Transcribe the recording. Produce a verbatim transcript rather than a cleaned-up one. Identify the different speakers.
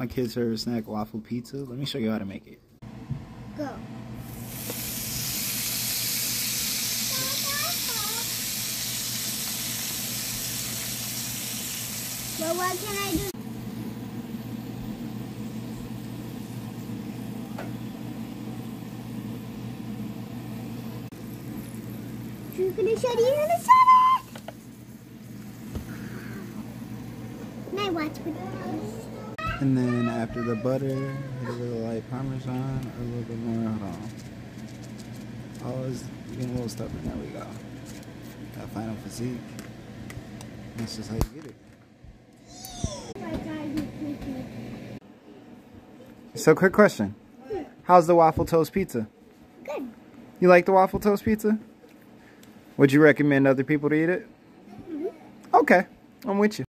Speaker 1: My kid's favorite snack, waffle pizza. Let me show you how to make it.
Speaker 2: Go. Well, what can I do? She's gonna show you how to set it. Now watch with this.
Speaker 1: And then after the butter, hit a little light parmesan, or a little bit more. Hold on. Oh, it's getting a little stubborn. There we go. That final physique. That's just how you get it. So, quick question. How's the waffle toast pizza?
Speaker 2: Good.
Speaker 1: You like the waffle toast pizza? Would you recommend other people to eat it?
Speaker 2: Mm-hmm.
Speaker 1: Okay, I'm with you.